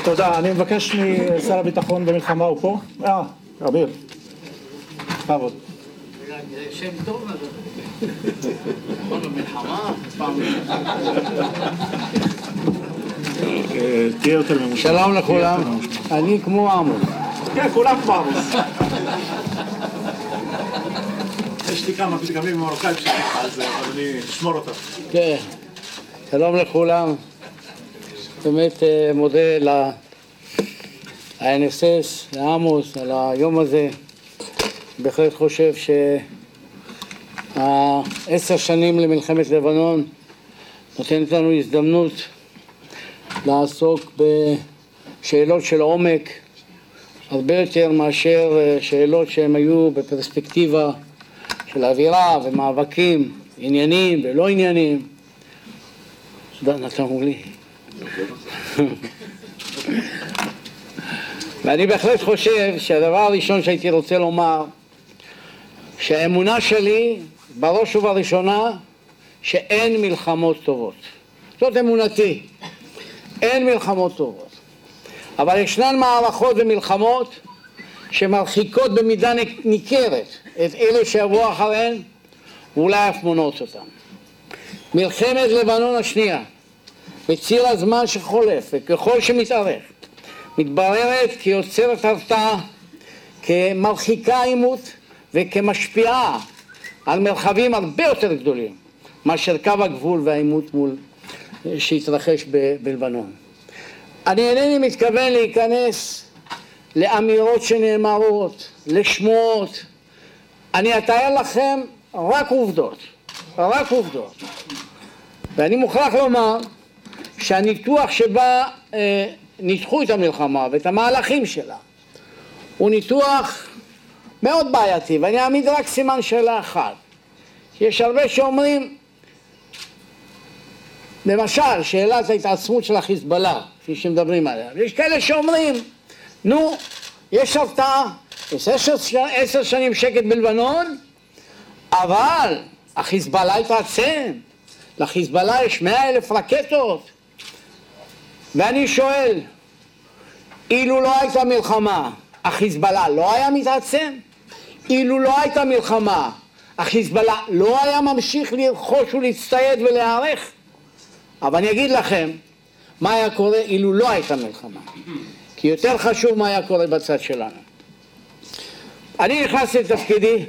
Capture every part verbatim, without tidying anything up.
תודה, אני מבקש משר הביטחון במלחמה, הוא פה? אה, אביר. בכבוד. שם טוב הזה. במלחמה, פעם. תהיה יותר ממושך. שלום לכולם, אני כמו עמוס. כן, כולם כמו עמוס. יש לי כמה פתגמים ממרוקאים שתקחה על זה, אבל אני אשמור אותם. כן, שלום לכולם. באמת מודה ל-אן אס אס, לעמוס, על היום הזה. בהחלט חושב שהעשר שנים למלחמת לבנון נותנת לנו הזדמנות לעסוק בשאלות של עומק, הרבה יותר מאשר שאלות שהן היו בפרספקטיבה של אווירה ומאבקים, עניינים ולא עניינים. תודה, נתנו לי. ואני בהחלט חושב שהדבר הראשון שהייתי רוצה לומר, שהאמונה שלי בראש ובראשונה שאין מלחמות טובות. זאת אמונתי, אין מלחמות טובות. אבל ישנן מערכות ומלחמות שמרחיקות במידה ניכרת את אלה שיבואו אחריהן ואולי אף מונעות אותם. מלחמת לבנון השנייה, בציר הזמן שחולף וככל שמתארך, מתבררת כיוצרת הרתעה, כמרחיקה עימות וכמשפיעה על מרחבים הרבה יותר גדולים מאשר קו הגבול והעימות מול שהתרחש ב- בלבנון. אני אינני מתכוון להיכנס לאמירות שנאמרות, לשמועות. אני אתאר לכם רק עובדות, רק עובדות. ואני מוכרח לומר שהניתוח שבה אה, ניתחו את המלחמה ואת המהלכים שלה הוא ניתוח מאוד בעייתי, ואני אעמיד רק סימן שאלה אחת. יש הרבה שאומרים, למשל, שאלת ההתעצמות של החיזבאללה, כפי שמדברים עליה. יש כאלה שאומרים, נו, יש הרתעה, יש עשר, עשר שנים שקט בלבנון, אבל החיזבאללה התעצם, לחיזבאללה יש מאה אלף רקטות. ואני שואל, אילו לא הייתה מלחמה, החיזבאללה לא היה מתעצם? אילו לא הייתה מלחמה, החיזבאללה לא היה ממשיך לרכוש ולהצטייד ולהערך? אבל אני אגיד לכם מה היה קורה אילו לא הייתה מלחמה, כי יותר חשוב מה היה קורה בצד שלנו. אני נכנסתי לתפקידי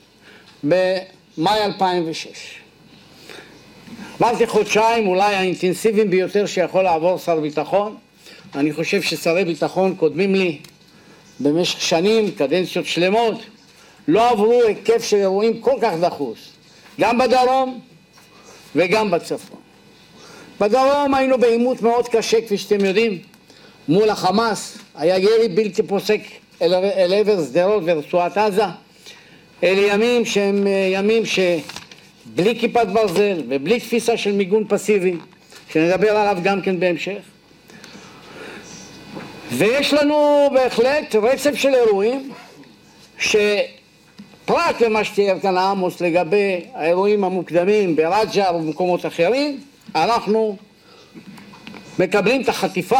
במאי אלפיים ושש. עברתי חודשיים אולי האינטנסיביים ביותר שיכול לעבור שר ביטחון. אני חושב ששרי ביטחון קודמים לי במשך שנים, קדנציות שלמות, לא עברו היקף של אירועים כל כך דחוס, גם בדרום וגם בצפון. בדרום היינו בעימות מאוד קשה, כפי שאתם יודעים, מול החמאס. היה ירי בלתי פוסק אל, אל עבר שדרות ורצועת עזה. אלה ימים שהם ימים שבלי כיפת ברזל ובלי תפיסה של מיגון פסיבי, שנדבר עליו גם כן בהמשך. ויש לנו בהחלט רצף של אירועים שפרט למה שתיאר כאן עמוס לגבי האירועים המוקדמים ברג'ר ובמקומות אחרים, אנחנו מקבלים את החטיפה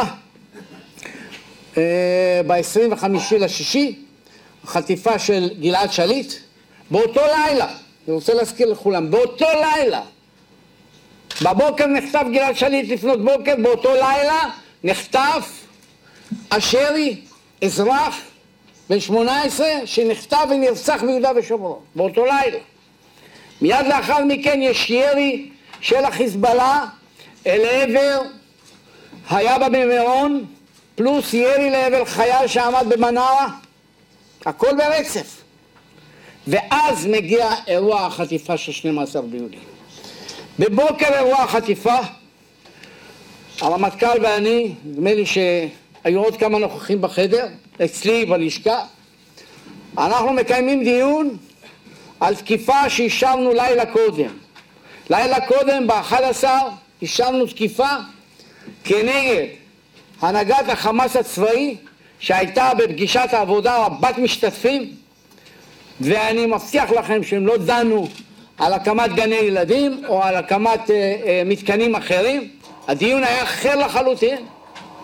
ב-עשרים וחמישה לשישי, החטיפה של גלעד שליט. באותו לילה, אני רוצה להזכיר לכולם, באותו לילה, בבוקר נחטף גלעד שליט לפנות בוקר, באותו לילה נחטף אשרי, אזרח בן שמונה עשרה שנחטף ונרצח ביהודה ושומרון, באותו לילה. מיד לאחר מכן יש ירי של החיזבאללה אל עבר היבא במירון, פלוס ירי לעבר חייל שעמד במנרה, הכל ברצף. ואז מגיע אירוע החטיפה של שנים עשר ביולי. בבוקר אירוע החטיפה, הרמטכ"ל ואני, נדמה לי שהיו עוד כמה נוכחים בחדר, אצלי בלשכה, אנחנו מקיימים דיון על תקיפה שאישרנו לילה קודם. לילה קודם, ב-אחד עשר, אישרנו תקיפה כנגד הנהגת החמאס הצבאי, שהייתה בפגישת העבודה רבת משתתפים, ואני מבטיח לכם שהם לא דנו על הקמת גני ילדים או על הקמת uh, uh, מתקנים אחרים. הדיון היה אחר לחלוטין.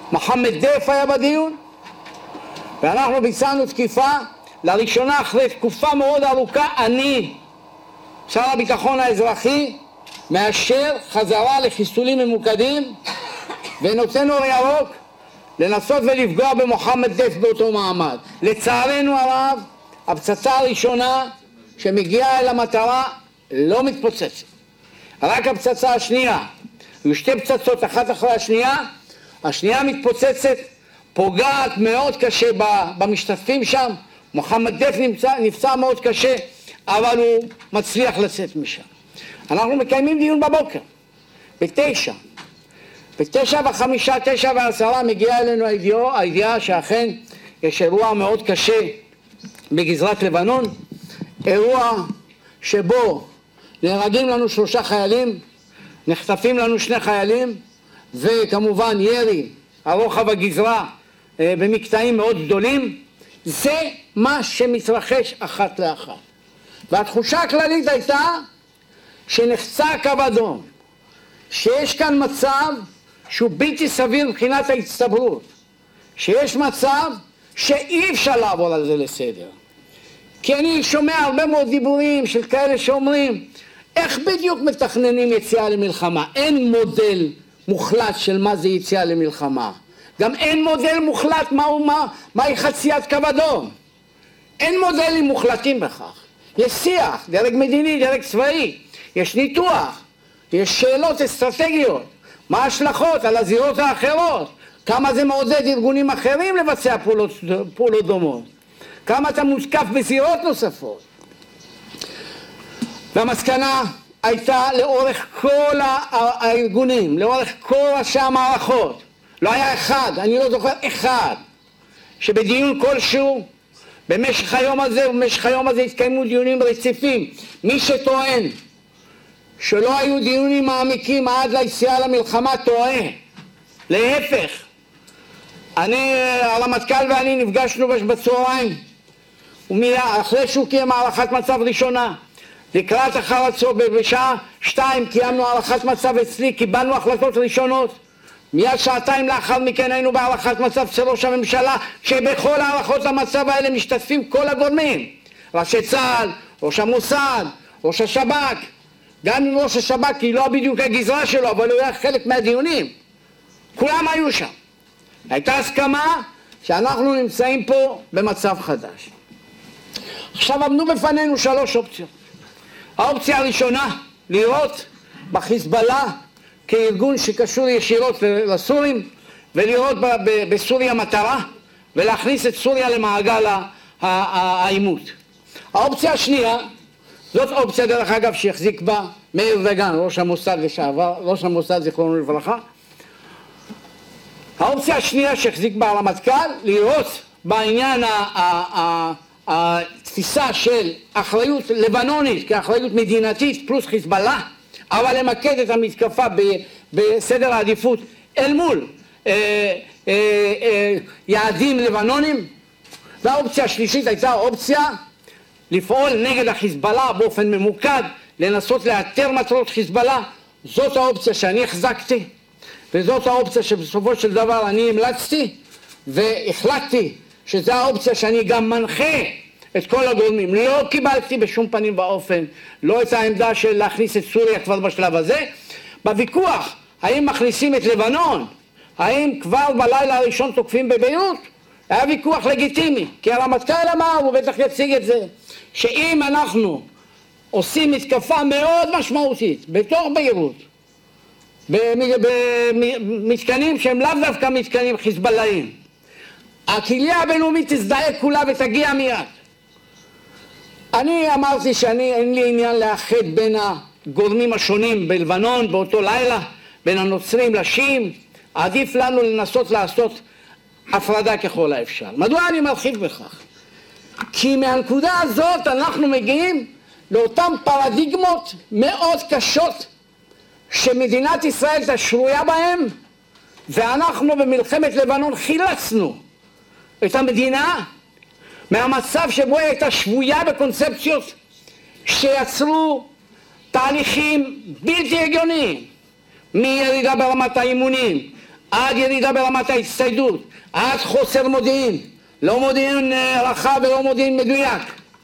מוחמד דף היה בדיון, ואנחנו ביצענו תקיפה, לראשונה אחרי תקופה מאוד ארוכה, אני, שר הביטחון האזרחי, מאשר חזרה לחיסולים ממוקדים, ונותן אור ירוק לנסות ולפגוע במוחמד דף באותו מעמד. לצערנו הרב, הפצצה הראשונה שמגיעה אל המטרה לא מתפוצצת. רק הפצצה השנייה, היו שתי פצצות אחת אחרי השנייה, השנייה מתפוצצת, פוגעת מאוד קשה במשתתפים שם, מוחמד דף נפצע, נפצע מאוד קשה, אבל הוא מצליח לצאת משם. אנחנו מקיימים דיון בבוקר, בתשע. בתשע וחמישה, תשע ועשרה מגיעה אלינו הידיעה, הידיעה שאכן יש אירוע מאוד קשה בגזרת לבנון, אירוע שבו נהרגים לנו שלושה חיילים, נחטפים לנו שני חיילים, וכמובן ירי הרוחב הגזרה במקטעים מאוד גדולים. זה מה שמתרחש אחת לאחת. והתחושה הכללית הייתה שנחצה קו אדום, שיש כאן מצב שהוא בלתי סביר מבחינת ההצטברות, שיש מצב שאי אפשר לעבור על זה לסדר. כי אני שומע הרבה מאוד דיבורים של כאלה שאומרים, איך בדיוק מתכננים יציאה למלחמה? אין מודל מוחלט של מה זה יציאה למלחמה. גם אין מודל מוחלט מהו, מה, מהי חציית קו אדום. אין מודלים מוחלטים בכך. יש שיח, דרג מדיני, דרג צבאי, יש ניתוח, יש שאלות אסטרטגיות, מה ההשלכות על הזירות האחרות, כמה זה מעודד ארגונים אחרים לבצע פעולות, פעולות דומות, כמה אתה מותקף בזירות נוספות. והמסקנה הייתה לאורך כל הארגונים, לאורך כל ראשי המערכות, לא היה אחד, אני לא זוכר אחד, שבדיון כלשהו, במשך היום הזה, במשך היום הזה התקיימו דיונים רציפים. מי שטוען שלא היו דיונים מעמיקים עד ליציאה למלחמה טועה. להפך, אני, הרמטכ"ל ואני נפגשנו בצהריים, אחרי שהוא קיים הערכת מצב ראשונה, לקראת אחר הצהריים, בשעה שתיים קיימנו הערכת מצב אצלי, קיבלנו החלטות ראשונות, מיד שעתיים לאחר מכן היינו בהערכת מצב של ראש הממשלה, שבכל הערכות המצב האלה משתתפים כל הגורמים, ראשי צה"ל, ראש המוסד, ראש השב"כ, גם עם ראש השב"כ, כי לא בדיוק הגזרה שלו, אבל הוא היה חלק מהדיונים, כולם היו שם. הייתה הסכמה שאנחנו נמצאים פה במצב חדש. עכשיו עמדו בפנינו שלוש אופציות. האופציה הראשונה, לראות בחיזבאללה כארגון שקשור ישירות לסורים, ולראות בסוריה מטרה, ולהכניס את סוריה למעגל העימות. האופציה השנייה, זאת אופציה דרך אגב שהחזיק בה מאיר דגן, ראש המוסד לשעבר, ראש המוסד זיכרונו לברכה. האופציה השנייה שהחזיק בה הרמטכ"ל, לראות בעניין התפיסה של אחריות לבנונית כאחריות מדינתית פלוס חיזבאללה, אבל למקד את המתקפה בסדר העדיפות אל מול אה, אה, אה, יעדים לבנונים. והאופציה השלישית הייתה אופציה לפעול נגד החיזבאללה באופן ממוקד, לנסות לאתר מטרות חיזבאללה. זאת האופציה שאני החזקתי, וזאת האופציה שבסופו של דבר אני המלצתי, והחלטתי שזו האופציה שאני גם מנחה את כל הגורמים. לא קיבלתי בשום פנים ואופן, לא את העמדה של להכניס את סוריה כבר בשלב הזה. בוויכוח, האם מכניסים את לבנון, האם כבר בלילה הראשון תוקפים בביירות, היה ויכוח לגיטימי, כי הרמטכ"ל אמר, הוא בטח יציג את זה, שאם אנחנו עושים מתקפה מאוד משמעותית בתוך ביירות, במתקנים שהם לאו דווקא מתקנים חיזבאלליים, הקהילה הבינלאומית תזדהה כולה ותגיע מיד. אני אמרתי שאני אין לי עניין לאחד בין הגורמים השונים בלבנון באותו לילה, בין הנוצרים לשיעים, עדיף לנו לנסות לעשות הפרדה ככל האפשר. מדוע אני מרחיב בכך? כי מהנקודה הזאת אנחנו מגיעים לאותן פרדיגמות מאוד קשות שמדינת ישראל תשרויה בהן, ואנחנו במלחמת לבנון חילצנו את המדינה מהמצב שבו היא הייתה שבויה בקונספציות שיצרו תהליכים בלתי הגיוניים, מירידה ברמת האימונים, עד ירידה ברמת ההצטיידות, עד חוסר מודיעין, לא מודיעין רחב ולא מודיעין מדויק.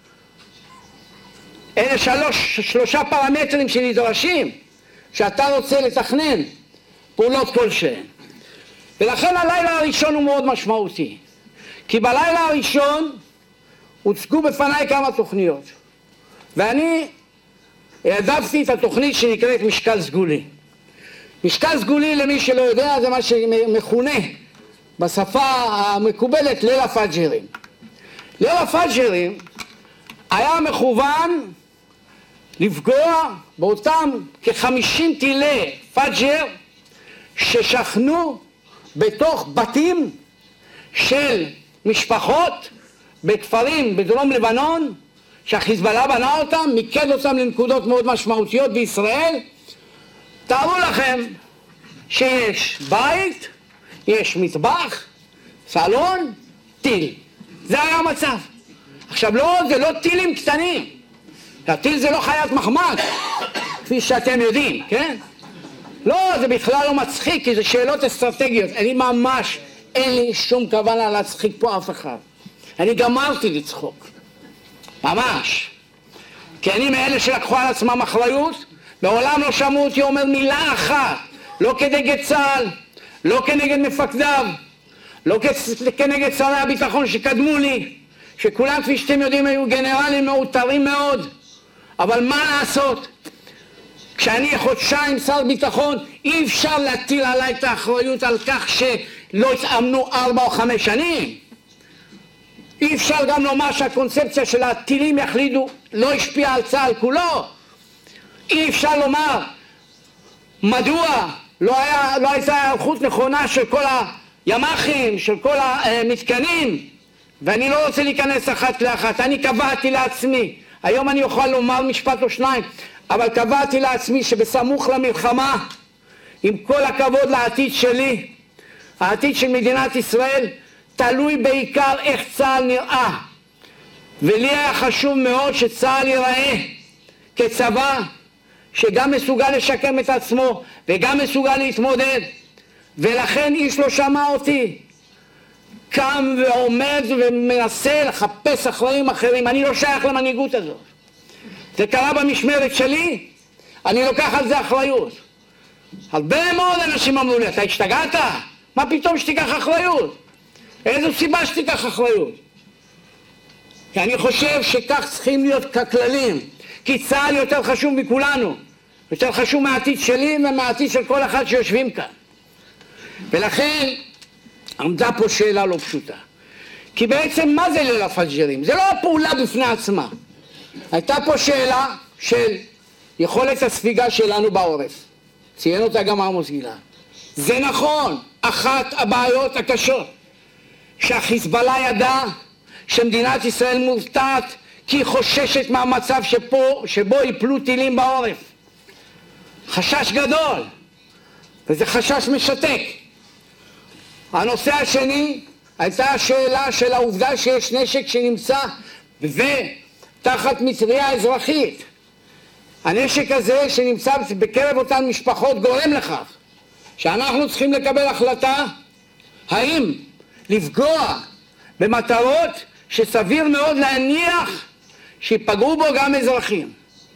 אלה שלוש, שלושה פרמטרים שנדרשים שאתה רוצה לתכנן פעולות כלשהן. ולכן הלילה הראשון הוא מאוד משמעותי. כי בלילה הראשון הוצגו בפניי כמה תוכניות. ואני העדפתי את התוכנית שנקראת משקל סגולי. משקל סגולי, למי שלא יודע, זה מה שמכונה בשפה המקובלת ליל הפאג'רים. ליל הפאג'רים היה מכוון לפגוע באותם כ-חמישים טילי פאג'ר ששכנו בתוך בתים של משפחות בכפרים בדרום לבנון, שהחיזבאללה בנה אותם, מיקד אותם לנקודות מאוד משמעותיות בישראל. תארו לכם שיש בית, יש מטבח, סלון, טיל. זה היה המצב. עכשיו לא, זה לא טילים קטנים. הטיל זה לא חיית מחמד, כפי שאתם יודעים, כן? לא, זה בכלל לא מצחיק, כי זה שאלות אסטרטגיות. אני ממש, אין לי שום כוונה להצחיק פה אף אחד. אני גמרתי לצחוק. ממש. כי אני מאלה שלקחו על עצמם אחריות, בעולם לא שמעו אותי אומר מילה אחת, לא כנגד צה"ל, לא כנגד מפקדיו, לא כנגד שרי הביטחון שקדמו לי, שכולם, כפי שאתם יודעים, היו גנרלים מאותרים מאוד. אבל מה לעשות? כשאני חודשיים שר ביטחון, אי אפשר להטיל עליי את האחריות על כך שלא התאמנו ארבע או חמש שנים. אי אפשר גם לומר שהקונספציה של הטילים יחלידו לא השפיעה על צה"ל כולו. אי אפשר לומר מדוע לא, היה, לא הייתה הערכות נכונה של כל הימ"חים, של כל המתקנים, ואני לא רוצה להיכנס אחת לאחת. אני קבעתי לעצמי, היום אני אוכל לומר משפט או שניים, אבל קבעתי לעצמי שבסמוך למלחמה, עם כל הכבוד לעתיד שלי, העתיד של מדינת ישראל, תלוי בעיקר איך צה"ל נראה. ולי היה חשוב מאוד שצה"ל ייראה כצבא שגם מסוגל לשקם את עצמו וגם מסוגל להתמודד. ולכן איש לא שמע אותי קם ועומד ומנסה לחפש אחראים אחרים. אני לא שייך למנהיגות הזאת. זה קרה במשמרת שלי, אני לוקח על זה אחריות. הרבה מאוד אנשים אמרו לי, אתה השתגעת? מה פתאום שתיקח אחריות? איזו סיבה שתיקח אחריות? כי אני חושב שכך צריכים להיות ככללים, כי צה"ל יותר חשוב מכולנו, יותר חשוב מהעתיד שלי ומהעתיד של כל אחד שיושבים כאן. ולכן עמדה פה שאלה לא פשוטה. כי בעצם מה זה ליל הפאג'רים? זה לא הפעולה בפני עצמה. הייתה פה שאלה של יכולת הספיגה שלנו בעורף. ציין אותה גם עמוס גלעד. זה נכון, אחת הבעיות הקשות שהחיזבאללה ידע שמדינת ישראל מורתעת כי היא חוששת מהמצב שפה, שבו ייפלו טילים בעורף. חשש גדול, וזה חשש משתק. הנושא השני הייתה השאלה של העובדה שיש נשק שנמצא ותחת מטריה אזרחית. הנשק הזה שנמצא בקרב אותן משפחות גורם לכך שאנחנו צריכים לקבל החלטה האם לפגוע במטרות שסביר מאוד להניח שיפגעו בו גם אזרחים.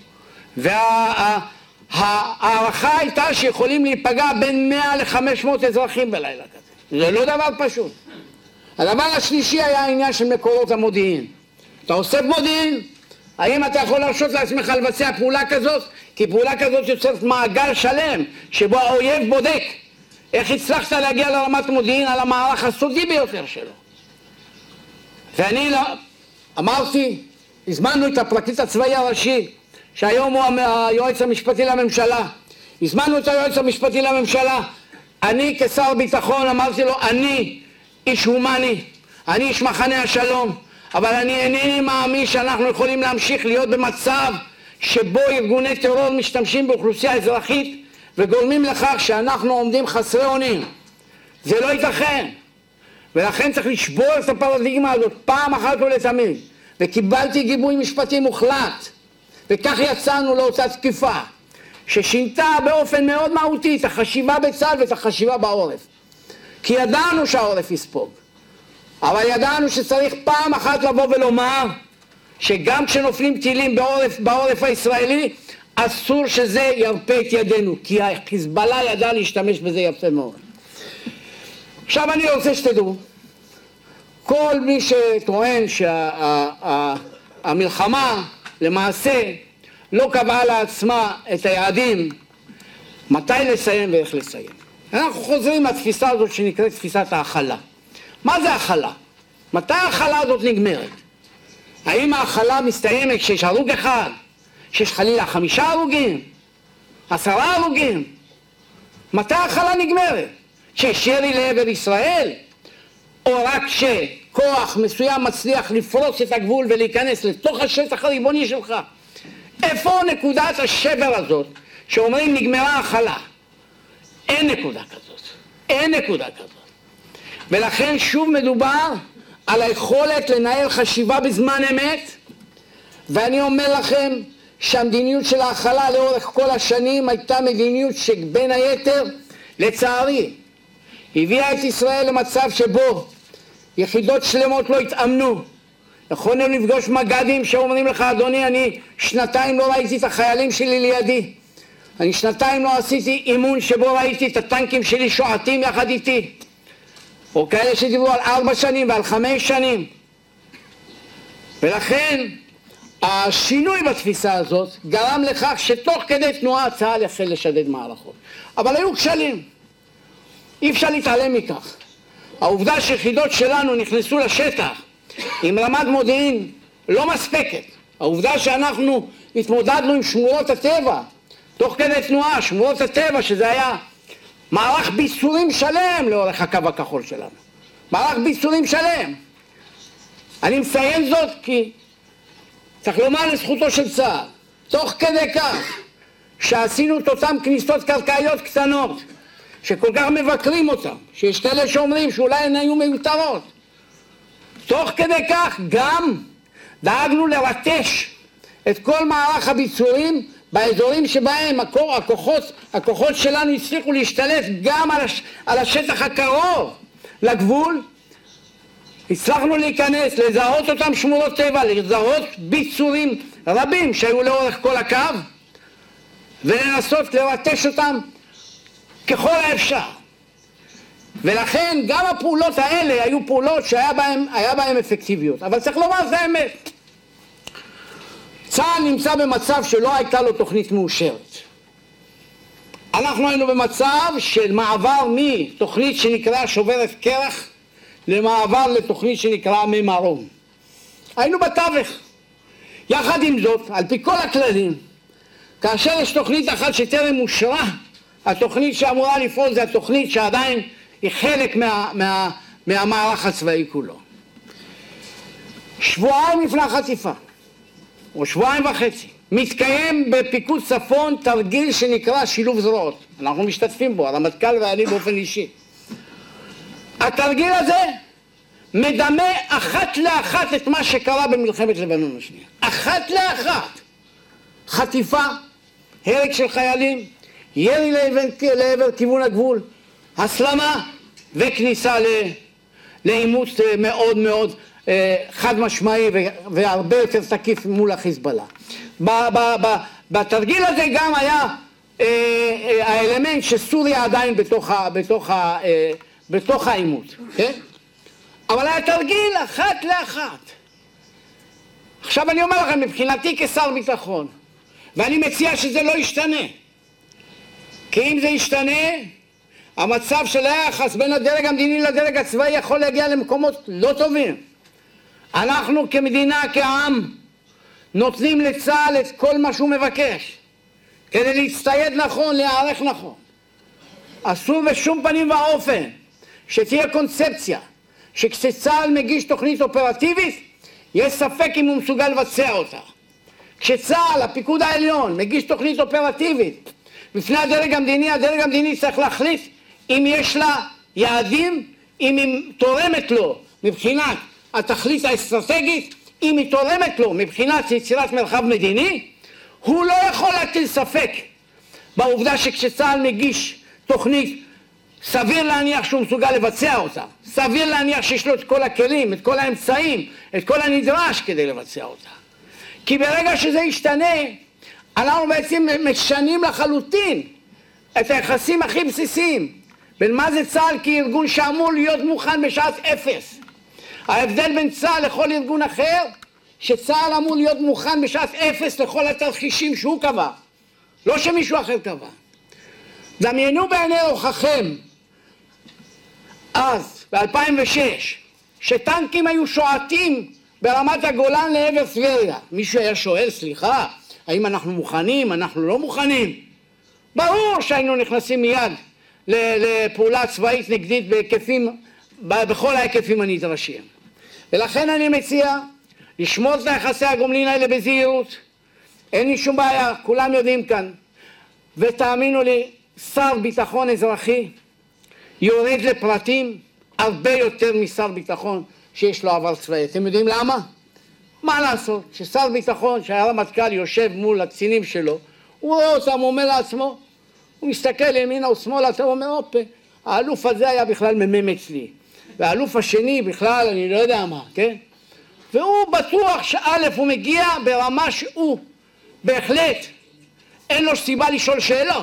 וההערכה הייתה שיכולים להיפגע בין מאה ל-חמש מאות אזרחים בלילה כזה. זה לא דבר פשוט. הדבר השלישי היה העניין של מקורות המודיעין. אתה אוסף מודיעין, האם אתה יכול להרשות לעצמך לבצע פעולה כזאת? כי פעולה כזאת יוצרת מעגל שלם שבו האויב בודק איך הצלחת להגיע לרמת מודיעין על המערך הסודי ביותר שלו. ואני אמרתי, הזמנו את הפרקליט הצבאי הראשי, שהיום הוא היועץ המשפטי לממשלה. הזמנו את היועץ המשפטי לממשלה. אני כשר ביטחון אמרתי לו, אני איש הומני, אני איש מחנה השלום, אבל אני אינני מאמין שאנחנו יכולים להמשיך להיות במצב שבו ארגוני טרור משתמשים באוכלוסייה אזרחית וגורמים לכך שאנחנו עומדים חסרי אונים. זה לא ייתכן. ולכן צריך לשבור את הפרדיגמה הזאת פעם אחת ולתמיד. וקיבלתי גיבוי משפטי מוחלט. וכך יצאנו לאותה תקיפה, ששינתה באופן מאוד מהותי את החשיבה בצה"ל ואת החשיבה בעורף. כי ידענו שהעורף יספוג. אבל ידענו שצריך פעם אחת לבוא ולומר שגם כשנופלים טילים בעורף, בעורף הישראלי, אסור שזה ירפה את ידינו, כי החיזבאללה ידע להשתמש בזה יפה מאוד. עכשיו אני רוצה שתדעו, כל מי שטוען שהמלחמה למעשה לא קבעה לעצמה את היעדים, מתי לסיים ואיך לסיים. אנחנו חוזרים לתפיסה הזאת שנקראת תפיסת ההכלה. מה זה הכלה? מתי ההכלה הזאת נגמרת? האם ההכלה מסתיימת כשיש הרוג אחד? שיש חלילה חמישה הרוגים? עשרה הרוגים? מתי ההכלה נגמרת? שיש ירי לעבר ישראל? או רק שכוח מסוים מצליח לפרוץ את הגבול ולהיכנס לתוך השטח הריבוני שלך? איפה נקודת השבר הזאת שאומרים נגמרה ההכלה? אין נקודה כזאת. אין נקודה כזאת. ולכן שוב מדובר על היכולת לנהל חשיבה בזמן אמת, ואני אומר לכם שהמדיניות של ההכלה לאורך כל השנים הייתה מדיניות שבין היתר, לצערי, הביאה את ישראל למצב שבו יחידות שלמות לא התאמנו. יכולנו לפגוש מג"דים שאומרים לך, אדוני, אני שנתיים לא ראיתי את החיילים שלי לידי. אני שנתיים לא עשיתי אימון שבו ראיתי את הטנקים שלי שועטים יחד איתי. או כאלה שדיברו על ארבע שנים ועל חמש שנים. ולכן השינוי בתפיסה הזאת גרם לכך שתוך כדי תנועה צה"ל יחל לשדד מערכות. אבל היו כשלים. אי אפשר להתעלם מכך. העובדה שיחידות שלנו נכנסו לשטח עם רמת מודיעין לא מספקת. העובדה שאנחנו התמודדנו עם שמורות הטבע, תוך כדי תנועה, שמורות הטבע, שזה היה מערך ביצורים שלם לאורך הקו הכחול שלנו. מערך ביצורים שלם. אני מציין זאת כי צריך לומר לזכותו של צה"ל, תוך כדי כך שעשינו את אותם כניסות קרקעיות קטנות, שכל כך מבקרים אותם, שיש כאלה שאומרים שאולי הן היו מיותרות. תוך כדי כך גם דאגנו לרטש את כל מערך הביצורים באזורים שבהם הכוחות, הכוחות שלנו הצליחו להשתלט גם על, הש, על השטח הקרוב לגבול. הצלחנו להיכנס, לזהות אותם שמורות טבע, לזהות ביצורים רבים שהיו לאורך כל הקו, ולנסות לרטש אותם ככל האפשר. ולכן גם הפעולות האלה היו פעולות שהיה בהן, היה בהן אפקטיביות. אבל צריך לומר את האמת. צה"ל נמצא במצב שלא הייתה לו תוכנית מאושרת. אנחנו היינו במצב של מעבר מתוכנית שנקרא שוברת קרח למעבר לתוכנית שנקרא ממרום. היינו בתווך. יחד עם זאת, על פי כל הכללים, כאשר יש תוכנית אחת שטרם אושרה, התוכנית שאמורה לפעול זה התוכנית שעדיין היא חלק מה, מה, מהמערך הצבאי כולו. שבועיים לפני החטיפה, או שבועיים וחצי, מתקיים בפיקוד צפון תרגיל שנקרא שילוב זרועות. אנחנו משתתפים בו, הרמטכ"ל ואני באופן אישי. התרגיל הזה מדמה אחת לאחת את מה שקרה במלחמת לבנון השנייה. אחת לאחת. חטיפה, הרג של חיילים, ירי לעבר, לעבר כיוון הגבול, הסלמה וכניסה לעימות מאוד מאוד חד משמעי והרבה יותר תקיף מול החיזבאללה. בתרגיל הזה גם היה האלמנט שסוריה עדיין בתוך, בתוך, בתוך העימות, כן? אבל היה תרגיל אחת לאחת. עכשיו אני אומר לכם, מבחינתי כשר ביטחון, ואני מציע שזה לא ישתנה, כי אם זה ישתנה, המצב של היחס בין הדרג המדיני לדרג הצבאי יכול להגיע למקומות לא טובים. אנחנו כמדינה, כעם, נותנים לצה"ל את כל מה שהוא מבקש, כדי להצטייד נכון, להיערך נכון. אסור בשום פנים ואופן שתהיה קונספציה, שכשצה"ל מגיש תוכנית אופרטיבית, יש ספק אם הוא מסוגל לבצע אותה. כשצה"ל, הפיקוד העליון, מגיש תוכנית אופרטיבית, בפני הדרג המדיני, הדרג המדיני צריך להחליט אם יש לה יעדים, אם היא תורמת לו מבחינת התכלית האסטרטגית, אם היא תורמת לו מבחינת יצירת מרחב מדיני, הוא לא יכול להטיל ספק בעובדה שכשצה"ל מגיש תוכנית סביר להניח שהוא מסוגל לבצע אותה, סביר להניח שיש לו את כל הכלים, את כל האמצעים, את כל הנדרש כדי לבצע אותה. כי ברגע שזה ישתנה, אנחנו בעצם משנים לחלוטין את היחסים הכי בסיסיים בין מה זה צה"ל כארגון שאמור להיות מוכן בשעת אפס. ההבדל בין צה"ל לכל ארגון אחר, שצה"ל אמור להיות מוכן בשעת אפס לכל התרחישים שהוא קבע, לא שמישהו אחר קבע. דמיינו בעיני רוחכם אז, ב-אלפיים ושש, שטנקים היו שועטים ברמת הגולן לעבר טבריה. מישהו היה שואל, סליחה, האם אנחנו מוכנים, אנחנו לא מוכנים? ברור שהיינו נכנסים מיד לפעולה צבאית נגדית בהיקפים, בכל ההיקפים הנדרשים. ולכן אני מציע לשמור את יחסי הגומלין האלה בזהירות. אין לי שום בעיה, כולם יודעים כאן. ותאמינו לי, שר ביטחון אזרחי יורד לפרטים הרבה יותר משר ביטחון שיש לו עבר צבאי. אתם יודעים למה? מה לעשות? ששר ביטחון, שהרמטכ"ל יושב מול הקצינים שלו, הוא רואה אותם, הוא אומר לעצמו, הוא מסתכל ימינה או שמאלה, הוא אומר, אופה, האלוף הזה היה בכלל ממם אצלי, והאלוף השני בכלל אני לא יודע מה, כן? והוא בטוח שא' הוא מגיע ברמה שהוא בהחלט אין לו סיבה לשאול שאלות.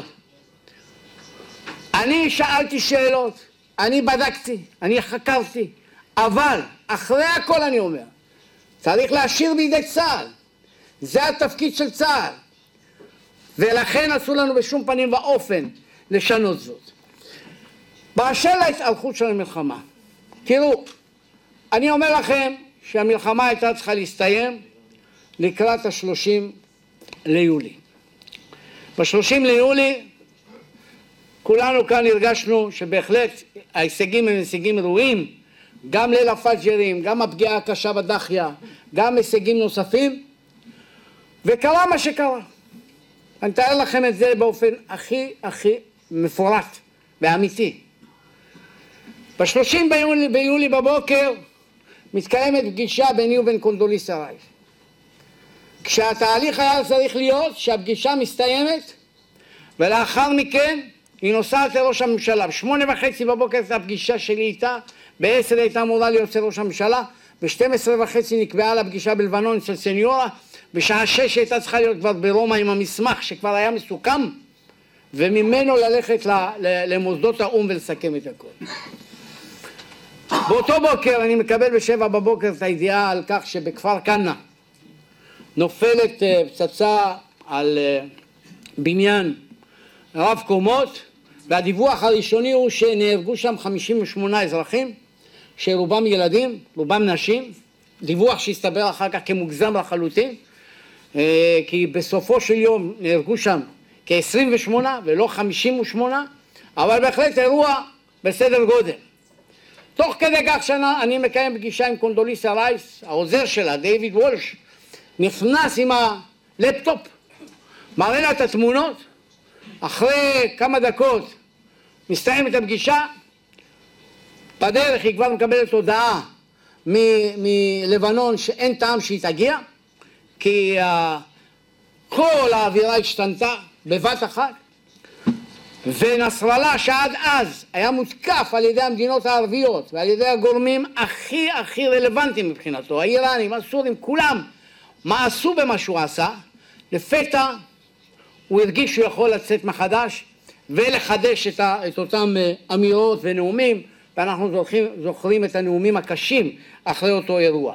אני שאלתי שאלות, אני בדקתי, אני חקרתי, אבל אחרי הכל אני אומר, צריך להשאיר בידי צה"ל, זה התפקיד של צה"ל, ולכן אסור לנו בשום פנים ואופן לשנות זאת. באשר להתארכות של המלחמה, תראו, אני אומר לכם שהמלחמה הייתה צריכה להסתיים לקראת השלושים ליולי. בשלושים ליולי כולנו כאן הרגשנו שבהחלט ההישגים הם הישגים ראויים, גם ליל הפג'רים, גם הפגיעה הקשה בדחיה, גם הישגים נוספים, וקרה מה שקרה. אני אתאר לכם את זה באופן הכי הכי מפורט ואמיתי. בשלושים ביולי, ביולי בבוקר מתקיימת פגישה ביני ובין קונדוליסה רייס. כשהתהליך היה צריך להיות שהפגישה מסתיימת ולאחר מכן היא נוסעת לראש הממשלה. בשמונה וחצי בבוקר הייתה הפגישה שלי איתה, בעשר הייתה אמורה להיות אצל ראש הממשלה, ב-שתים עשרה וחצי נקבעה לה פגישה בלבנון אצל סניורה, בשעה שש הייתה צריכה להיות כבר ברומא עם המסמך שכבר היה מסוכם, וממנו ללכת למוסדות האו"ם ולסכם את הכל. באותו בוקר אני מקבל בשבע בבוקר את הידיעה על כך שבכפר כנא נופלת פצצה על בניין רב קומות, והדיווח הראשוני הוא שנהרגו שם חמישים ושמונה אזרחים, שרובם ילדים, רובם נשים, דיווח שהסתבר אחר כך כמוגזם לחלוטין, כי בסופו של יום נהרגו שם כ-עשרים ושמונה ולא חמישים ושמונה, אבל בהחלט אירוע בסדר גודל. תוך כדי כך שנה אני מקיים פגישה עם קונדוליסה רייס, העוזר שלה, דיוויד וולש, נכנס עם הלפטופ, מראה לה את התמונות, אחרי כמה דקות מסתיים את הפגישה, בדרך היא כבר מקבלת הודעה מלבנון שאין טעם שהיא תגיע, כי כל האווירה השתנתה בבת אחת, ונסראללה שעד אז היה מותקף על ידי המדינות הערביות ועל ידי הגורמים הכי הכי רלוונטיים מבחינתו, האיראנים, הסורים, כולם מאסו במה שהוא עשה, לפתע הוא הרגיש שהוא יכול לצאת מחדש ולחדש את, ה, את אותם אמירות ונאומים, ואנחנו זוכרים, זוכרים את הנאומים הקשים אחרי אותו אירוע.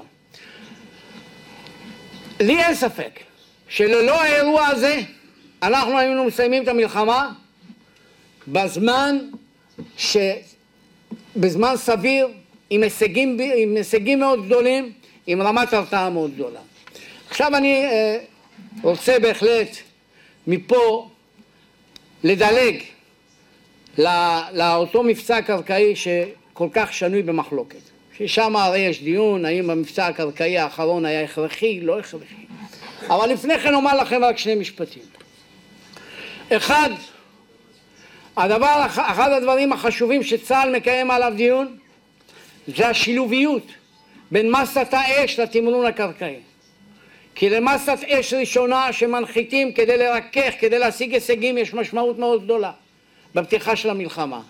לי אין ספק שללא האירוע הזה אנחנו היינו מסיימים את המלחמה בזמן, ש... בזמן סביר, עם הישגים, עם הישגים מאוד גדולים, עם רמת הרתעה מאוד גדולה. עכשיו אני אה, רוצה בהחלט מפה לדלג לא, לאותו מבצע קרקעי שכל כך שנוי במחלוקת. ששם הרי יש דיון, האם המבצע הקרקעי האחרון היה הכרחי, לא הכרחי. אבל לפני כן אומר לכם רק שני משפטים. אחד, הדבר, אחד הדברים החשובים שצה"ל מקיים עליו דיון, זה השילוביות בין מסת האש לתמרון הקרקעי. כי למסת אש ראשונה שמנחיתים כדי לרכך, כדי להשיג הישגים, יש משמעות מאוד גדולה בפתיחה של המלחמה.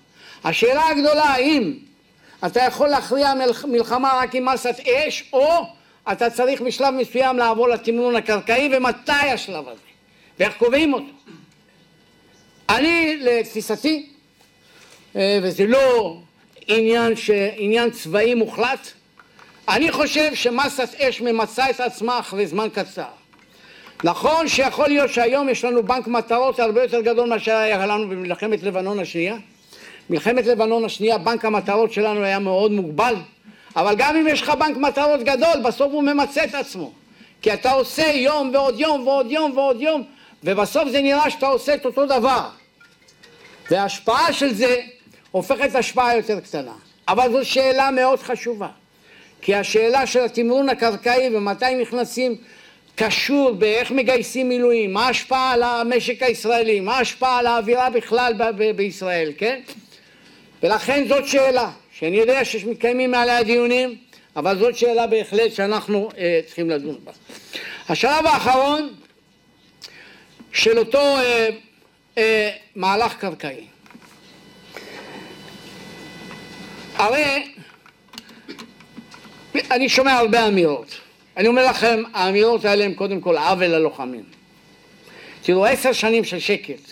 השאלה הגדולה, האם אתה יכול להכריע מלחמה רק עם מסת אש, או אתה צריך בשלב מסוים לעבור לתמרון הקרקעי, ומתי השלב הזה? ואיך קובעים אותו? אני, לתפיסתי, וזה לא עניין, ש... עניין צבאי מוחלט, אני חושב שמסת אש ממצא את עצמה אחרי זמן קצר. נכון שיכול להיות שהיום יש לנו בנק מטרות הרבה יותר גדול מאשר היה לנו במלחמת לבנון השנייה. מלחמת לבנון השנייה, בנק המטרות שלנו היה מאוד מוגבל, אבל גם אם יש לך בנק מטרות גדול, בסוף הוא ממצא את עצמו. כי אתה עושה יום ועוד יום ועוד יום ועוד יום, ובסוף זה נראה שאתה עושה את אותו דבר. וההשפעה של זה הופכת השפעה יותר קטנה. אבל זו שאלה מאוד חשובה. כי השאלה של התמרון הקרקעי ומתי נכנסים קשור באיך מגייסים מילואים, מה ההשפעה על המשק הישראלי, מה ההשפעה על האווירה בכלל ב- ב- בישראל, כן? ולכן זאת שאלה, שאני יודע שמתקיימים מעליה דיונים, אבל זאת שאלה בהחלט שאנחנו אה, צריכים לדון בה. השלב האחרון של אותו אה, אה, מהלך קרקעי. הרי אני שומע הרבה אמירות. אני אומר לכם, האמירות האלה הן קודם כל עוול ללוחמים. תראו, עשר שנים של שקט.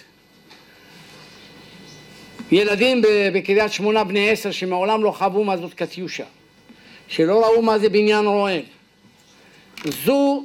ילדים בקריית שמונה בני עשר שמעולם לא חוו מה זאת קטיושה, שלא ראו מה זה בניין רועד. זו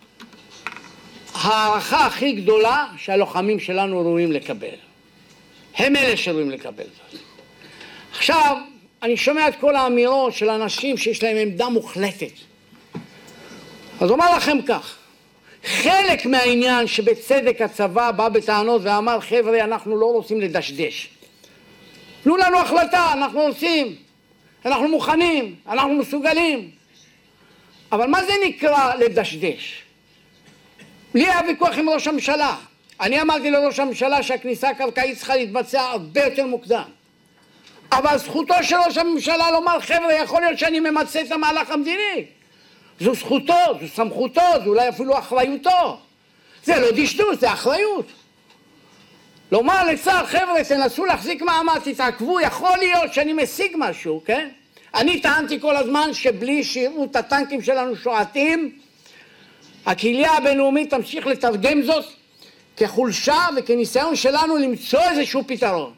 הערכה הכי גדולה שהלוחמים שלנו ראויים לקבל. הם אלה שראויים לקבל זאת. עכשיו, אני שומע את כל האמירות של אנשים שיש להם עמדה מוחלטת. אז אומר לכם כך, חלק מהעניין שבצדק הצבא בא בטענות ואמר, חבר'ה, אנחנו לא רוצים לדשדש. תנו לנו החלטה, אנחנו רוצים, אנחנו מוכנים, אנחנו מסוגלים. אבל מה זה נקרא לדשדש? לי היה ויכוח עם ראש הממשלה. אני אמרתי לראש הממשלה שהכניסה הקרקעית צריכה להתבצע הרבה יותר מוקדם. אבל זכותו של ראש הממשלה לומר, חבר'ה, יכול להיות שאני ממצא את המהלך המדיני. זו זכותו, זו סמכותו, זו אולי אפילו אחריותו. זה לא דשדוש, זה אחריות. לומר לצה"ל, חבר'ה, תנסו להחזיק מעמד, תתעכבו, יכול להיות שאני משיג משהו, כן? אני טענתי כל הזמן שבלי שיראו את הטנקים שלנו שועטים, הקהילה הבינלאומית תמשיך לתרגם זאת כחולשה וכניסיון שלנו למצוא איזשהו פתרון.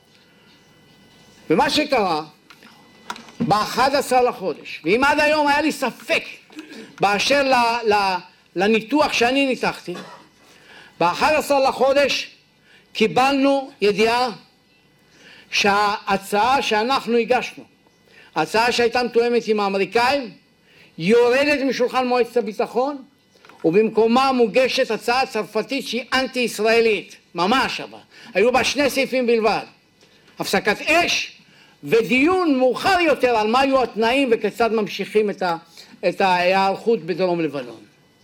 ומה שקרה, ב-אחד עשר לחודש, ואם עד היום היה לי ספק באשר ל- ל- לניתוח שאני ניתחתי, ב-אחד עשר לחודש קיבלנו ידיעה שההצעה שאנחנו הגשנו, ההצעה שהייתה מתואמת עם האמריקאים, יורדת משולחן מועצת הביטחון, ובמקומה מוגשת הצעה צרפתית שהיא אנטי-ישראלית, ממש אבל. היו בה שני סעיפים בלבד, הפסקת אש ודיון מאוחר יותר על מה היו התנאים וכיצד ממשיכים את, ה, את ההיערכות בדרום לבנון.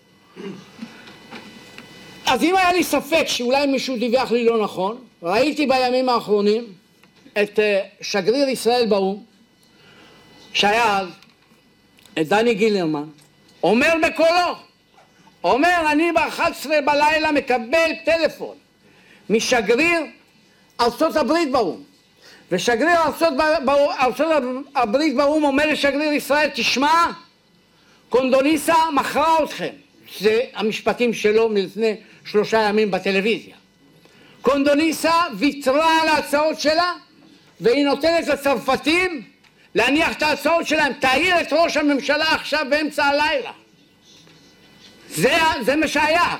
אז אם היה לי ספק שאולי מישהו דיווח לי לא נכון, ראיתי בימים האחרונים את שגריר ישראל באו"ם, שהיה אז, את דני גילרמן, אומר בקולו, אומר, אני ב-אחת עשרה בלילה מקבל טלפון משגריר ארצות הברית באו"ם, ושגריר ארצות, ארצות הברית באו"ם אומר לשגריר ישראל, תשמע, קונדוליסה מכרה אתכם. זה המשפטים שלו מלפני שלושה ימים בטלוויזיה. קונדוליסה ויתרה על ההצעות שלה, והיא נותנת לצרפתים להניח את ההצעות שלהם. תעיר את ראש הממשלה עכשיו באמצע הלילה. זה, זה מה שהיה.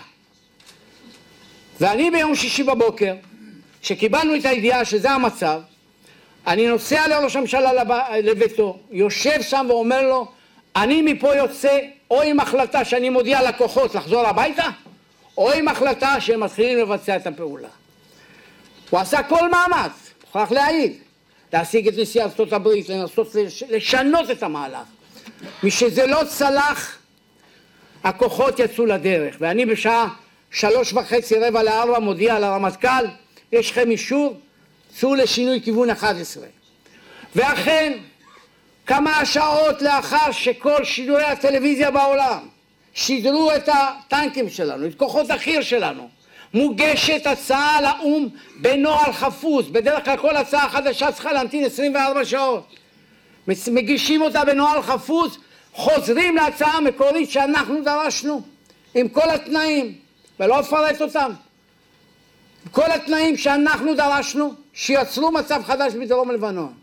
ואני ביום שישי בבוקר, שקיבלנו את הידיעה שזה המצב, אני נוסע לראש הממשלה לביתו, יושב שם ואומר לו, אני מפה יוצא או עם החלטה שאני מודיע לכוחות לחזור הביתה, או עם החלטה שהם מתחילים לבצע את הפעולה. הוא עשה כל מאמץ, מוכרח להעיד, להשיג את נשיא ארצות הברית, לנסות לשנות את המהלך. משזה לא צלח, הכוחות יצאו לדרך, ואני בשעה שלוש וחצי רבע לארבע מודיע לרמטכ"ל, יש לכם אישור, צאו לשינוי כיוון אחת עשרה. ואכן, כמה שעות לאחר שכל שידורי הטלוויזיה בעולם שידרו את הטנקים שלנו, את כוחות החי"ר שלנו, מוגשת הצעה לאום בנוהל חפוז. בדרך כלל כל הצעה חדשה צריכה להמתין עשרים וארבע שעות. מגישים אותה בנוהל חפוז, חוזרים להצעה המקורית שאנחנו דרשנו, עם כל התנאים, ולא אפרט אותם. כל התנאים שאנחנו דרשנו, שיצרו מצב חדש בדרום לבנון.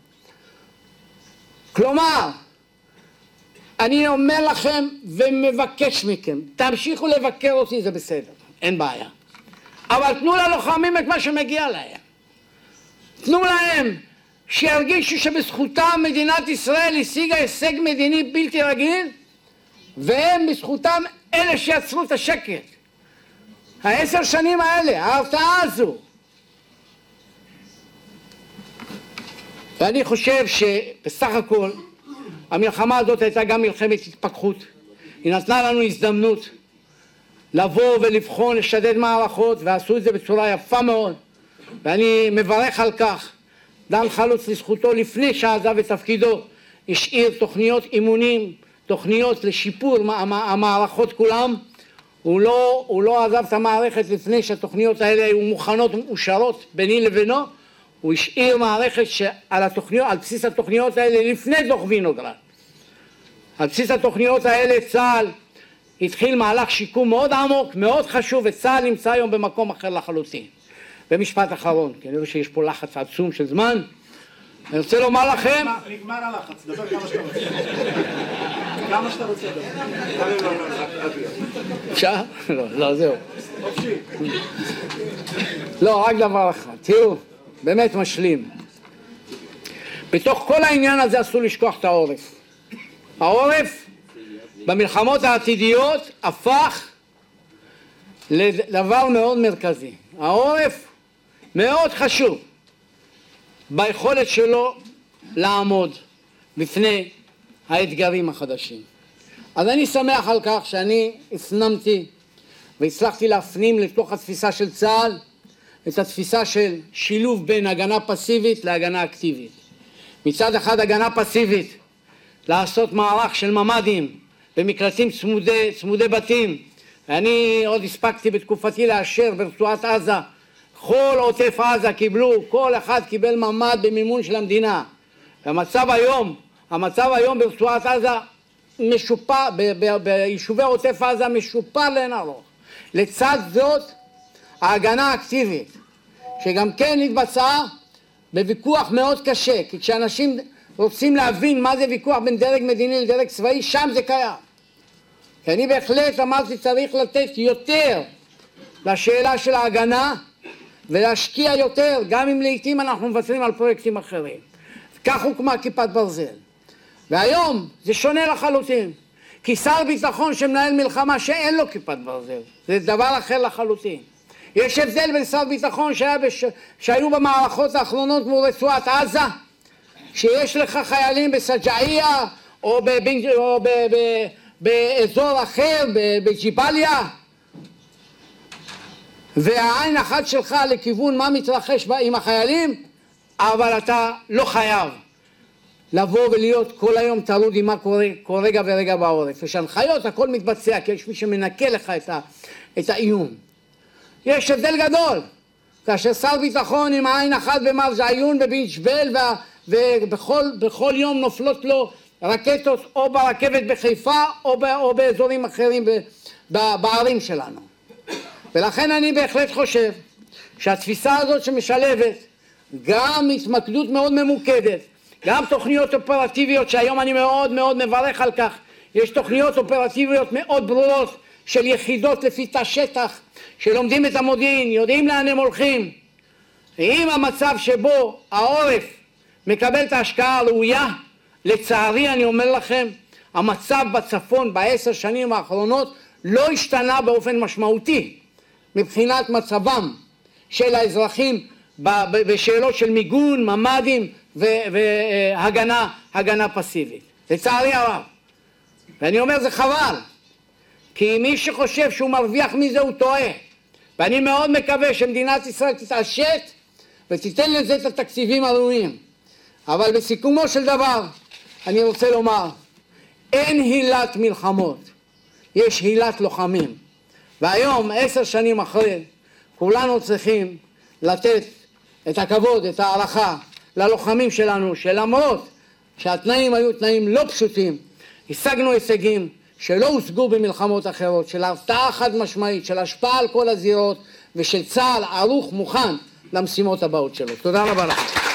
כלומר, אני אומר לכם ומבקש מכם, תמשיכו לבקר אותי, זה בסדר, אין בעיה. אבל תנו ללוחמים את מה שמגיע להם. תנו להם שירגישו שבזכותם מדינת ישראל השיגה הישג מדיני בלתי רגיל, והם בזכותם אלה שיצרו את השקט. העשר שנים האלה, ההרתעה הזו. ואני חושב שבסך הכל המלחמה הזאת הייתה גם מלחמת התפכחות. היא נתנה לנו הזדמנות לבוא ולבחון, לשדד מערכות, ועשו את זה בצורה יפה מאוד. ואני מברך על כך. דן חלוץ לזכותו לפני שעזב את תפקידו, השאיר תוכניות אימונים, תוכניות לשיפור המערכות כולם. הוא לא, הוא לא עזב את המערכת לפני שהתוכניות האלה היו מוכנות ומאושרות ביני לבינו. הוא השאיר מערכת שעל התוכניות, על בסיס התוכניות האלה לפני דוח וינוגרד. על בסיס התוכניות האלה צה"ל התחיל מהלך שיקום מאוד עמוק, מאוד חשוב, וצה"ל נמצא היום במקום אחר לחלוטין. במשפט אחרון, כי אני רואה שיש פה לחץ עצום של זמן. אני רוצה לומר לכם... נגמר הלחץ, דבר כמה שאתה רוצה. כמה שאתה רוצה דבר. אפשר? לא, לא, זהו. לא, רק דבר אחד. תראו, באמת משלים. בתוך כל העניין הזה אסור לשכוח את העורף. העורף במלחמות העתידיות הפך לדבר מאוד מרכזי. העורף מאוד חשוב ביכולת שלו לעמוד בפני האתגרים החדשים. אז אני שמח על כך שאני הפנמתי והצלחתי להפנים לתוך התפיסה של צה"ל את התפיסה של שילוב בין הגנה פסיבית להגנה אקטיבית. מצד אחד הגנה פסיבית, לעשות מערך של ממדים במקלטים צמודי, צמודי בתים. ואני עוד הספקתי בתקופתי לאשר ברצועת עזה, כל עוטף עזה קיבלו, כל אחד קיבל ממד במימון של המדינה. והמצב היום, המצב היום ברצועת עזה משופר, ביישובי עוטף עזה משופר לאין ארוך. לצד זאת, ההגנה האקטיבית, שגם כן התבצעה בוויכוח מאוד קשה, כי כשאנשים רוצים להבין מה זה ויכוח בין דרג מדיני לדרג צבאי, שם זה קיים. כי אני בהחלט אמרתי צריך לתת יותר לשאלה של ההגנה, ולהשקיע יותר, גם אם לעתים אנחנו מוותרים על פרויקטים אחרים. כך הוקמה כיפת ברזל. והיום זה שונה לחלוטין, כי שר ביטחון שמנהל מלחמה שאין לו כיפת ברזל, זה דבר אחר לחלוטין. יש הבדל בין שר ביטחון שהיה בש... שהיו במערכות האחרונות מול רצועת עזה, שיש לך חיילים בסג'עיה או, בבנ... או ב... ב... באזור אחר, בג'יבליה, והעין אחת שלך לכיוון מה מתרחש עם החיילים, אבל אתה לא חייב לבוא ולהיות כל היום תרוד עם מה קורה כל רגע ורגע בעורף. יש הנחיות, הכל מתבצע, כי יש מי שמנקה לך את, ה, את האיום. יש הבדל גדול, כאשר שר ביטחון עם העין אחת במרז' עיון בבנג'בל, ובכל בכל יום נופלות לו רקטות או ברכבת בחיפה או, ב, או באזורים אחרים ב, ב, בערים שלנו. ולכן אני בהחלט חושב שהתפיסה הזאת שמשלבת גם התמקדות מאוד ממוקדת, גם תוכניות אופרטיביות שהיום אני מאוד מאוד מברך על כך, יש תוכניות אופרטיביות מאוד ברורות של יחידות לפי תא שטח שלומדים את המודיעין, יודעים לאן הם הולכים. עם המצב שבו העורף מקבל את ההשקעה הראויה, לצערי אני אומר לכם, המצב בצפון בעשר שנים האחרונות לא השתנה באופן משמעותי מבחינת מצבם של האזרחים בשאלות של מיגון, ממדים והגנה, הגנה פסיבית. לצערי הרב. ואני אומר זה חבל, כי מי שחושב שהוא מרוויח מזה הוא טועה. ואני מאוד מקווה שמדינת ישראל תתעשת ותיתן לזה את התקציבים הראויים. אבל בסיכומו של דבר אני רוצה לומר, אין הילת מלחמות, יש הילת לוחמים. והיום, עשר שנים אחרי, כולנו צריכים לתת את הכבוד, את הערכה ללוחמים שלנו, שלמרות שהתנאים היו תנאים לא פשוטים, השגנו הישגים שלא הושגו במלחמות אחרות, של הרתעה חד משמעית, של השפעה על כל הזירות, ושל צה"ל ערוך מוכן למשימות הבאות שלו. תודה רבה לכם.